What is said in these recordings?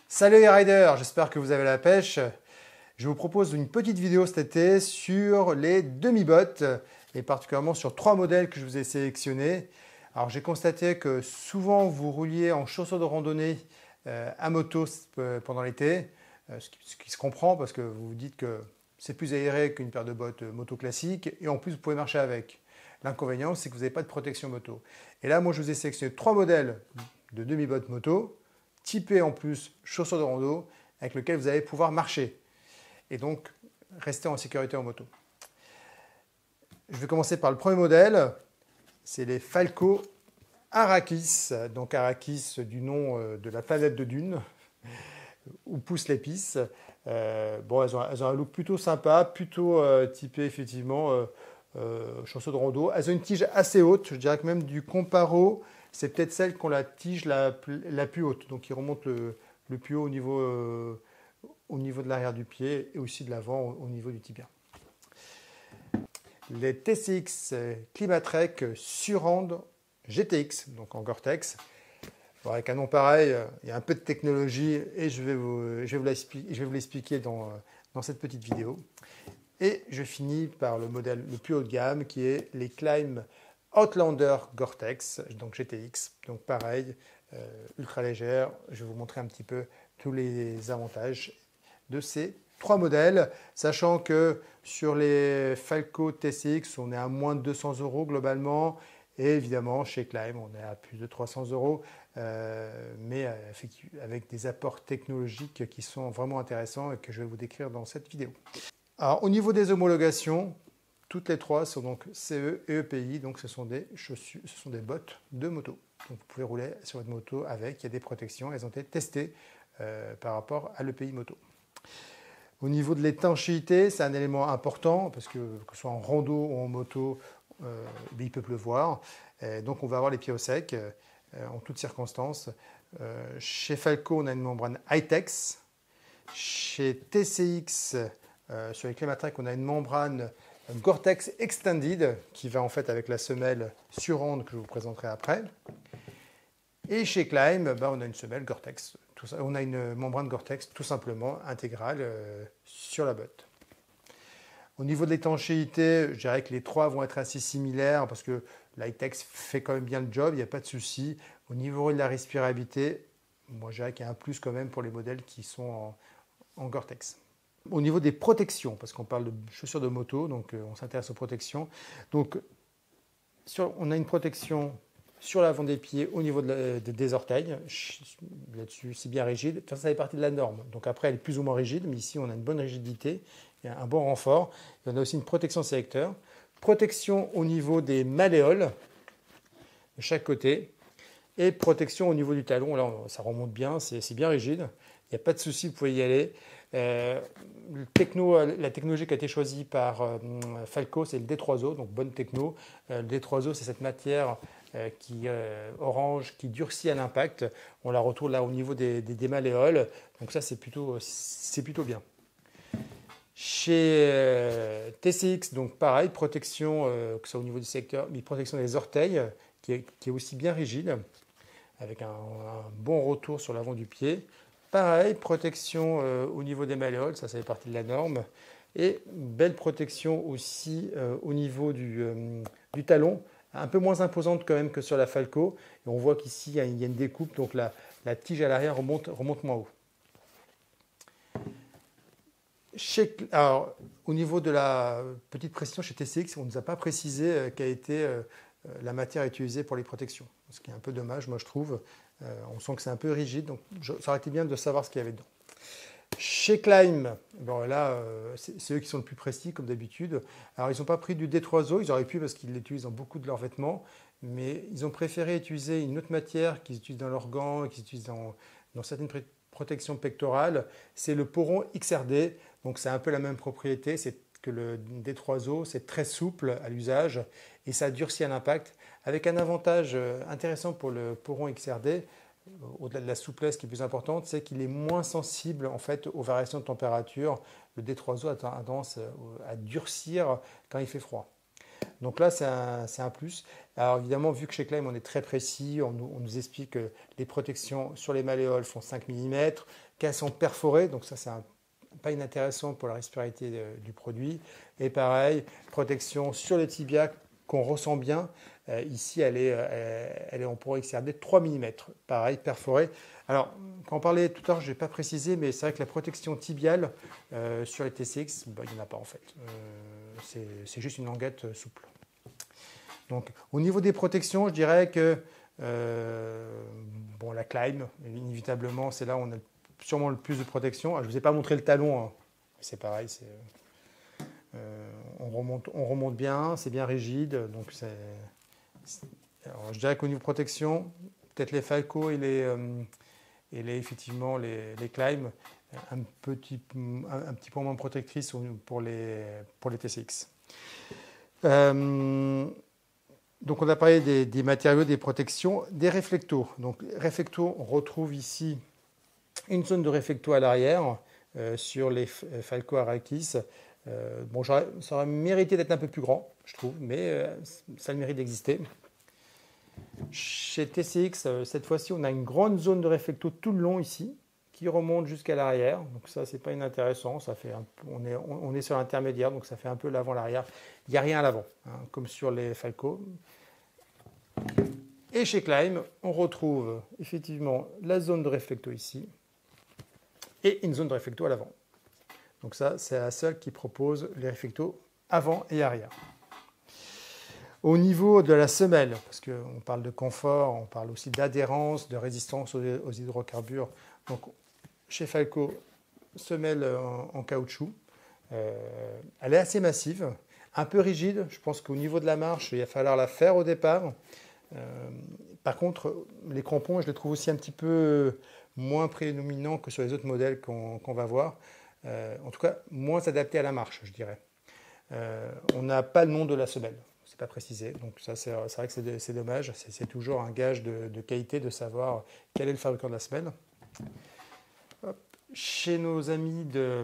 Salut les riders, j'espère que vous avez la pêche. Je vous propose une petite vidéo cet été sur les demi-bottes et particulièrement sur 3 modèles que je vous ai sélectionnés. Alors j'ai constaté que souvent vous rouliez en chaussures de randonnée à moto pendant l'été, ce qui se comprend parce que vous vous dites que c'est plus aéré qu'une paire de bottes moto classique et en plus vous pouvez marcher avec. L'inconvénient c'est que vous n'avez pas de protection moto. Et là moi je vous ai sélectionné 3 modèles de demi-bottes moto typé en plus chaussures de rando avec lequel vous allez pouvoir marcher et donc rester en sécurité en moto. Je vais commencer par le premier modèle, c'est les Falco Arrakis, donc Arrakis du nom de la planète de Dune, où poussent les pistes. Bon, elles ont un look plutôt sympa, plutôt typé effectivement chaussures de rando. Elles ont une tige assez haute, je dirais que même du comparo, c'est peut-être celle qui ont la tige la plus haute, donc qui remonte le plus haut au niveau de l'arrière du pied et aussi de l'avant au niveau du tibia. Les TCX Climatrek Surand GTX, donc en Gore-Tex. Bon, avec un nom pareil, il y a un peu de technologie et je vais vous l'expliquer dans cette petite vidéo. Et je finis par le modèle le plus haut de gamme qui est les Climb Outlander Gore-Tex, donc GTX. Donc pareil, ultra légère. Je vais vous montrer un petit peu tous les avantages de ces 3 modèles, sachant que sur les Falco TCX, on est à moins de 200 € globalement. Et évidemment, chez Climb, on est à plus de 300 €, mais avec des apports technologiques qui sont vraiment intéressants et que je vais vous décrire dans cette vidéo. Alors, au niveau des homologations, toutes les 3 sont donc CE et EPI, donc ce sont des chaussures, ce sont des bottes de moto. Donc vous pouvez rouler sur votre moto avec, il y a des protections, elles ont été testées par rapport à l'EPI moto. Au niveau de l'étanchéité, c'est un élément important parce que ce soit en rando ou en moto, il peut pleuvoir. Donc on va avoir les pieds au sec en toutes circonstances. Chez Falco, on a une membrane High-Tex. Chez TCX, sur les Climatrek, on a une membrane Gore-Tex Extended qui va en fait avec la semelle Surand que je vous présenterai après. Et chez Climb, on a une semelle Gore-Tex. On a une membrane Gore-Tex tout simplement intégrale sur la botte. Au niveau de l'étanchéité, je dirais que les 3 vont être assez similaires parce que l'High-Tex fait quand même bien le job, il n'y a pas de souci. Au niveau de la respirabilité, moi je dirais qu'il y a un plus quand même pour les modèles qui sont en Gore-Tex. Au niveau des protections, parce qu'on parle de chaussures de moto, donc on s'intéresse aux protections. Donc on a une protection sur l'avant des pieds au niveau des orteils. Là-dessus, c'est bien rigide. Ça fait partie de la norme. Donc après, elle est plus ou moins rigide, mais ici, on a une bonne rigidité, il y a un bon renfort. Et on a aussi une protection sélecteur. Protection au niveau des malléoles de chaque côté. Et protection au niveau du talon. Là, ça remonte bien, c'est bien rigide. Il n'y a pas de souci, vous pouvez y aller. La technologie qui a été choisie par Falco, c'est le D3O, donc bonne techno. Le D3O, c'est cette matière orange qui durcit à l'impact. On la retrouve là au niveau des malléoles. Donc ça, c'est plutôt bien. Chez TCX, donc pareil, protection, que ce soit au niveau du secteur, mais protection des orteils, qui est aussi bien rigide, avec un bon retour sur l'avant du pied. Pareil, protection au niveau des malléoles, ça fait partie de la norme. Et belle protection aussi au niveau du talon, un peu moins imposante quand même que sur la Falco. Et on voit qu'ici, il y a une découpe, donc la tige à l'arrière remonte moins haut. Alors, au niveau de la petite précision chez TCX, on ne nous a pas précisé quelle a été la matière utilisée pour les protections. Ce qui est un peu dommage, moi je trouve. On sent que c'est un peu rigide, donc ça aurait été bien de savoir ce qu'il y avait dedans. Chez Climb, là, c'est eux qui sont le plus précis, comme d'habitude. Alors, ils n'ont pas pris du D3O, ils auraient pu parce qu'ils l'utilisent dans beaucoup de leurs vêtements, mais ils ont préféré utiliser une autre matière qu'ils utilisent dans leurs gants, qu'ils utilisent dans certaines protections pectorales. C'est le Poron XRD, donc c'est un peu la même propriété, c'est que le D3O, c'est très souple à l'usage et ça durcit à l'impact, avec un avantage intéressant pour le Poron XRD. Au-delà de la souplesse qui est plus importante, c'est qu'il est moins sensible en fait aux variations de température. Le D3O a tendance à durcir quand il fait froid. Donc là, c'est un plus. Alors évidemment, vu que chez Klein, on est très précis, on nous explique que les protections sur les malléoles font 5 mm, qu'elles sont perforées, donc ça, c'est pas inintéressant pour la respiralité du produit. Et pareil, protection sur les tibias qu'on ressent bien. Ici, elle est en poro XRD 3 mm. Pareil, perforée. Alors, quand on parlait tout à l'heure, je n'ai pas précisé, mais c'est vrai que la protection tibiale sur les TCX, il n'y en a pas en fait. C'est juste une languette souple. Donc, au niveau des protections, je dirais que la Climb, inévitablement, c'est là où on a sûrement le plus de protection. Alors, je ne vous ai pas montré le talon, hein. C'est pareil, on remonte bien, c'est bien rigide. Donc alors, je dirais qu'au niveau protection, peut-être les Falco et effectivement les Climb, un petit peu moins protectrices pour les TCX. Donc on a parlé des matériaux, des protections, des réflectos. Donc réflectos, on retrouve ici une zone de réflecto à l'arrière sur les Falco Arrakis. Ça aurait mérité d'être un peu plus grand, je trouve, mais ça a le mérite d'exister. Chez TCX, cette fois-ci, on a une grande zone de réflecto tout le long ici, qui remonte jusqu'à l'arrière. Donc ça, c'est pas inintéressant. On est sur l'intermédiaire, donc ça fait un peu l'avant-l'arrière. Il n'y a rien à l'avant, hein, comme sur les Falco. Et chez Climb, on retrouve effectivement la zone de réflecto ici et une zone de réflecto à l'avant. Donc ça, c'est la seule qui propose les réflectos avant et arrière. Au niveau de la semelle, parce qu'on parle de confort, on parle aussi d'adhérence, de résistance aux hydrocarbures. Donc chez Falco, semelle en caoutchouc. Elle est assez massive, un peu rigide. Je pense qu'au niveau de la marche, il va falloir la faire au départ. Par contre, les crampons, je les trouve aussi un petit peu moins prédominants que sur les autres modèles qu'on va voir. En tout cas, moins adaptés à la marche, je dirais. On n'a pas le nom de la semelle, c'est pas précisé. Donc ça, c'est vrai que c'est dommage. C'est toujours un gage de qualité de savoir quel est le fabricant de la semelle. Hop. Chez nos amis de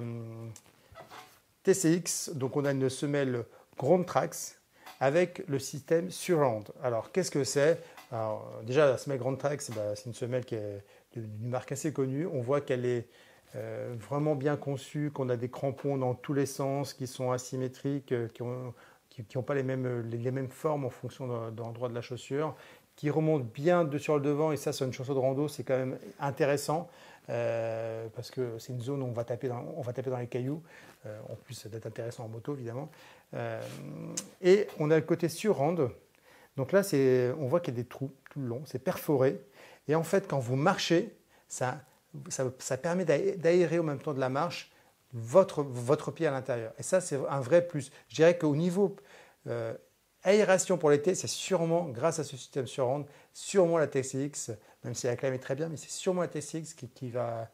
TCX, donc on a une semelle Ground Trax avec le système Surround. Alors, qu'est-ce que c'est? Alors, déjà, la semelle Ground Trax, c'est une semelle qui est d'une marque assez connue. On voit qu'elle est vraiment bien conçue, qu'on a des crampons dans tous les sens, qui sont asymétriques, qui n'ont pas les mêmes formes en fonction de l'endroit de la chaussure, qui remontent bien sur le devant. Et ça, sur une chaussure de rando, c'est quand même intéressant. Parce que c'est une zone où on va taper dans les cailloux, en plus d'être intéressant en moto évidemment. Et on a le côté Surround. Donc là, on voit qu'il y a des trous tout le long, c'est perforé. Et en fait, quand vous marchez, ça permet d'aérer au même temps de la marche votre pied à l'intérieur. Et ça, c'est un vrai plus. Je dirais qu'au niveau aération pour l'été, c'est sûrement, grâce à ce système Surround, sûrement la TCX, même si la Climb est très bien, mais c'est sûrement la TCX qui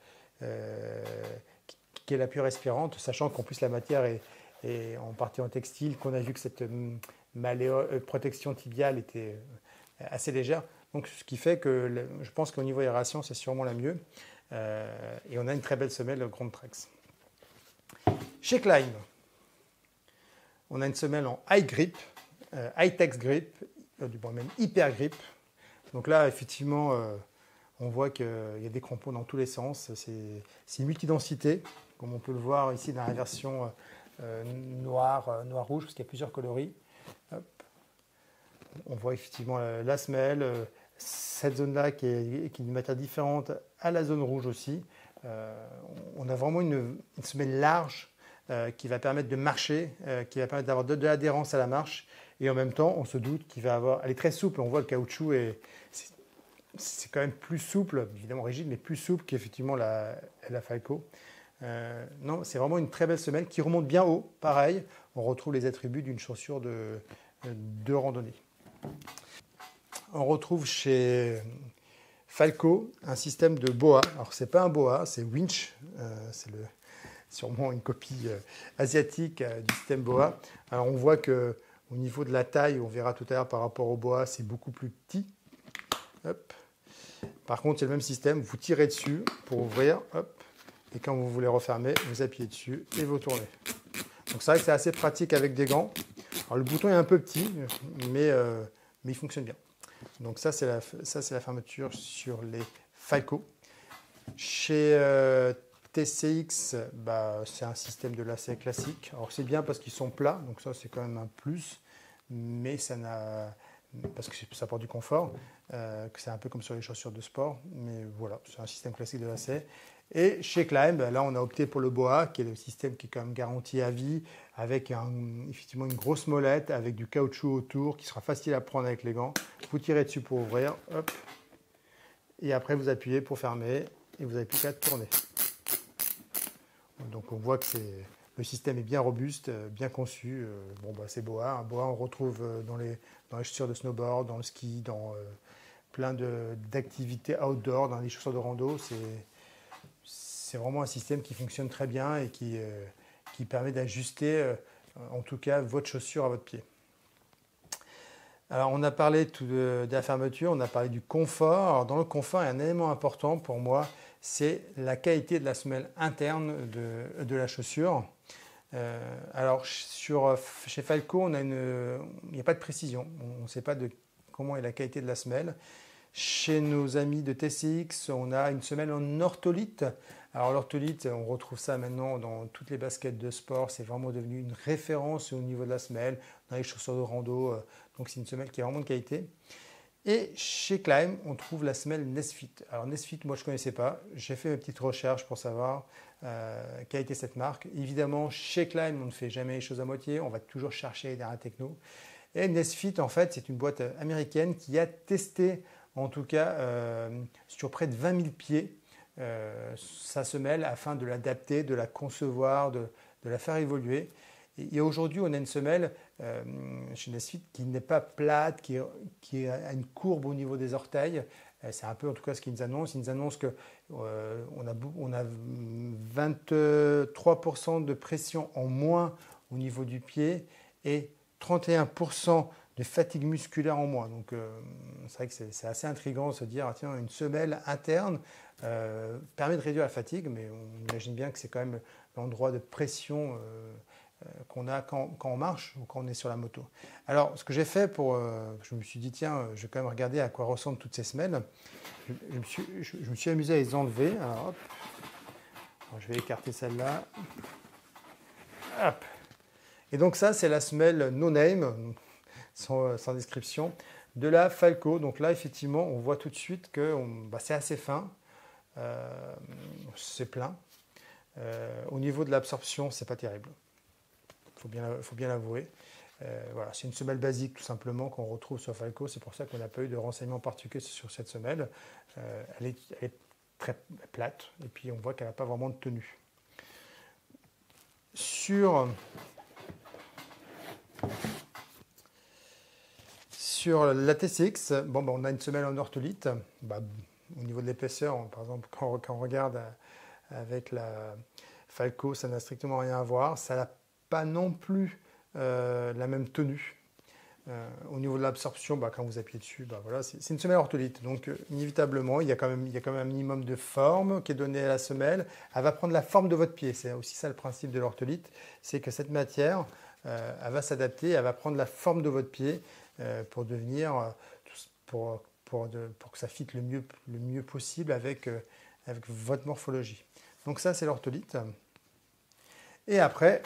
est la plus respirante, sachant qu'en plus la matière est en partie en textile, qu'on a vu que cette protection tibiale était assez légère. Donc, ce qui fait que je pense qu'au niveau aération, c'est sûrement la mieux. Et on a une très belle semelle Ground Trax. Chez Climb, on a une semelle en high grip, high-tech grip, même hyper grip. Donc là, effectivement, on voit qu'il y a des crampons dans tous les sens. C'est multidensité, comme on peut le voir ici dans la version noir-rouge, parce qu'il y a plusieurs coloris. Hop. On voit effectivement la semelle, cette zone-là qui est d'une matière différente à la zone rouge aussi. On a vraiment une semelle large qui va permettre de marcher, qui va permettre d'avoir de l'adhérence à la marche. Et en même temps, on se doute elle est très souple. On voit le caoutchouc c'est quand même plus souple, évidemment rigide, mais plus souple qu'effectivement la Falco. Non, c'est vraiment une très belle semelle qui remonte bien haut. Pareil, on retrouve les attributs d'une chaussure de randonnée. On retrouve chez Falco un système de boa. Alors, ce n'est pas un boa, c'est winch. C'est sûrement une copie asiatique du système boa. Alors, on voit que au niveau de la taille, on verra tout à l'heure par rapport au boa, c'est beaucoup plus petit. Hop. Par contre, c'est le même système. Vous tirez dessus pour ouvrir. Hop. Et quand vous voulez refermer, vous appuyez dessus et vous tournez. Donc c'est vrai que c'est assez pratique avec des gants. Alors, le bouton est un peu petit, mais il fonctionne bien. Donc ça, c'est la fermeture sur les Falco. Chez TCX, c'est un système de lacet classique. Alors c'est bien parce qu'ils sont plats, donc ça c'est quand même un plus, mais parce que ça apporte du confort, que c'est un peu comme sur les chaussures de sport, mais voilà, c'est un système classique de lacet. Et chez Climb, là on a opté pour le BOA, qui est le système qui est quand même garanti à vie, avec effectivement une grosse molette, avec du caoutchouc autour, qui sera facile à prendre avec les gants. Vous tirez dessus pour ouvrir, hop, et après vous appuyez pour fermer, et vous n'avez plus qu'à tourner. Donc on voit que le système est bien robuste, bien conçu. C'est BOA. Un BOA on retrouve dans les chaussures de snowboard, dans le ski, dans plein d'activités outdoor, dans les chaussures de rando. C'est vraiment un système qui fonctionne très bien et qui permet d'ajuster en tout cas votre chaussure à votre pied. Alors on a parlé de la fermeture, on a parlé du confort. Alors dans le confort, il y a un élément important pour moi, c'est la qualité de la semelle interne de la chaussure. Alors chez Falco, il n'y a pas de précision, on ne sait pas comment est la qualité de la semelle. Chez nos amis de TCX, on a une semelle en ortholite. Alors l'ortholite, on retrouve ça maintenant dans toutes les baskets de sport, c'est vraiment devenu une référence au niveau de la semelle, dans les chaussures de rando, donc c'est une semelle qui est vraiment de qualité. Et chez Climb, on trouve la semelle Nesfit. Alors Nesfit, moi je ne connaissais pas, j'ai fait mes petites recherches pour savoir quelle était cette marque. Évidemment, chez Climb, on ne fait jamais les choses à moitié, on va toujours chercher derrière la techno. Et Nesfit, en fait, c'est une boîte américaine qui a testé, en tout cas, sur près de 20 000 pieds, sa semelle afin de l'adapter, de la concevoir, de la faire évoluer. Et aujourd'hui, on a une semelle chez Nesfit qui n'est pas plate, qui a une courbe au niveau des orteils. C'est un peu en tout cas ce qu'ils nous annoncent. Ils nous annoncent qu'on a 23% de pression en moins au niveau du pied et 31% de fatigue musculaire en moins. Donc c'est vrai que c'est assez intriguant de se dire, tiens, une semelle interne permet de réduire la fatigue, mais on imagine bien que c'est quand même l'endroit de pression qu'on a quand on marche ou quand on est sur la moto. Alors, ce que j'ai fait je me suis dit, tiens, je vais quand même regarder à quoi ressemblent toutes ces semelles. Je me suis amusé à les enlever. Alors, hop. Alors, je vais écarter celle-là. Hop. Et donc ça, c'est la semelle No Name, sans description, de la Falco. Donc là, effectivement, on voit tout de suite que c'est assez fin, c'est plein. Au niveau de l'absorption, c'est pas terrible. Faut bien l'avouer. Voilà, c'est une semelle basique tout simplement qu'on retrouve sur Falco. C'est pour ça qu'on n'a pas eu de renseignements particuliers sur cette semelle. Elle est très plate et puis on voit qu'elle n'a pas vraiment de tenue. Sur la TCX, on a une semelle en ortholite. Au niveau de l'épaisseur, par exemple, quand on regarde avec la Falco, ça n'a strictement rien à voir. Ça n'a pas non plus la même tenue. Au niveau de l'absorption, quand vous appuyez dessus, voilà, c'est une semelle ortholite. Donc inévitablement, il y a quand même un minimum de forme qui est donné à la semelle. Elle va prendre la forme de votre pied. C'est aussi ça le principe de l'ortholite. C'est que cette matière, elle va s'adapter, elle va prendre la forme de votre pied pour devenir, pour que ça fitte le mieux possible avec votre morphologie. Donc ça, c'est l'ortholite. Et après,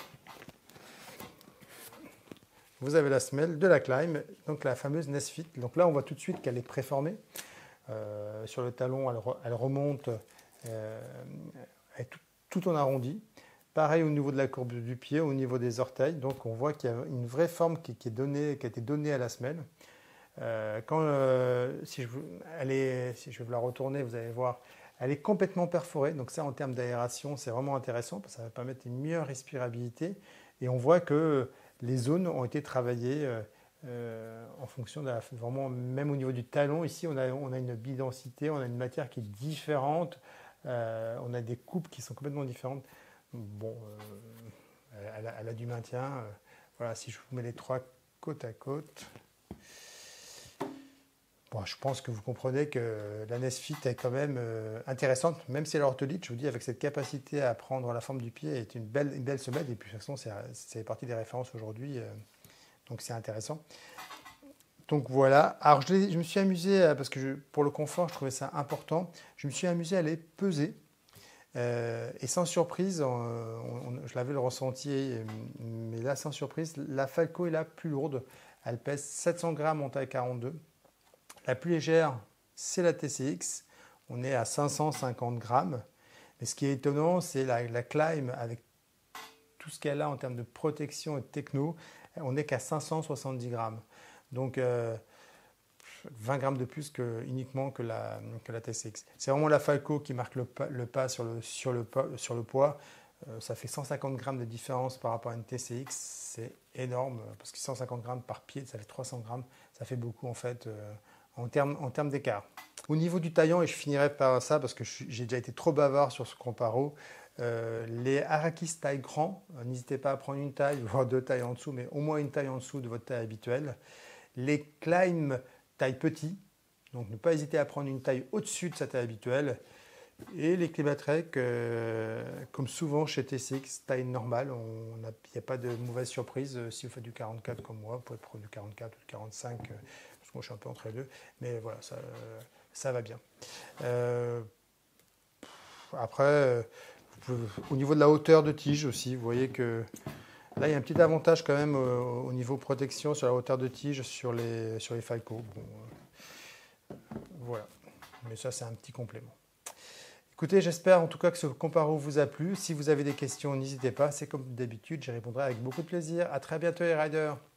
vous avez la semelle de la Climb, donc la fameuse Nesfit. Donc là, on voit tout de suite qu'elle est préformée. Sur le talon, elle remonte, elle est tout en arrondi. Pareil au niveau de la courbe du pied, au niveau des orteils. Donc on voit qu'il y a une vraie forme qui a été donnée à la semelle. Si je vais vous la retourner, vous allez voir, elle est complètement perforée. Donc ça, en termes d'aération, c'est vraiment intéressant parce que ça va permettre une meilleure respirabilité. Et on voit que les zones ont été travaillées en fonction vraiment, même au niveau du talon. Ici, on a une bidensité, on a une matière qui est différente. On a des coupes qui sont complètement différentes. Elle a du maintien. Voilà, si je vous mets les trois côte à côte. Je pense que vous comprenez que la Nesfit est quand même intéressante, même si elle est ortholite, je vous dis, avec cette capacité à prendre la forme du pied, est une belle semelle. Et puis de toute façon, c'est partie des références aujourd'hui Donc c'est intéressant. Donc voilà. Alors je me suis amusé, parce que pour le confort, je trouvais ça important. Je me suis amusé à les peser. Et sans surprise, je l'avais le ressenti, mais là sans surprise, la Falco est la plus lourde. Elle pèse 700 grammes en taille 42. La plus légère, c'est la TCX. On est à 550 grammes. Mais ce qui est étonnant, c'est la Climb avec tout ce qu'elle a en termes de protection et de techno. On n'est qu'à 570 grammes. Donc 20 grammes de plus uniquement que la TCX. C'est vraiment la Falco qui marque le pas sur le poids. Ça fait 150 grammes de différence par rapport à une TCX. C'est énorme parce que 150 grammes par pied, ça fait 300 grammes. Ça fait beaucoup en fait en termes d'écart. Au niveau du taillant, et je finirai par ça parce que j'ai déjà été trop bavard sur ce comparo, les Arakis taille grand, n'hésitez pas à prendre une taille, voire 2 tailles en dessous, mais au moins une taille en dessous de votre taille habituelle. Les Climb taille petit, donc ne pas hésiter à prendre une taille au-dessus de sa taille habituelle. Et les Climatrek, comme souvent chez TCX, taille normale, il n'y a pas de mauvaise surprise. Si vous faites du 44 comme moi, vous pouvez prendre du 44 ou du 45, parce que moi je suis un peu entre les deux, mais voilà, ça va bien. Après, au niveau de la hauteur de tige aussi, vous voyez que là il y a un petit avantage quand même au niveau protection sur la hauteur de tige sur les Falco. Bon, voilà, mais ça c'est un petit complément. Écoutez, j'espère en tout cas que ce comparo vous a plu. Si vous avez des questions, n'hésitez pas. C'est comme d'habitude, j'y répondrai avec beaucoup de plaisir. À très bientôt les riders.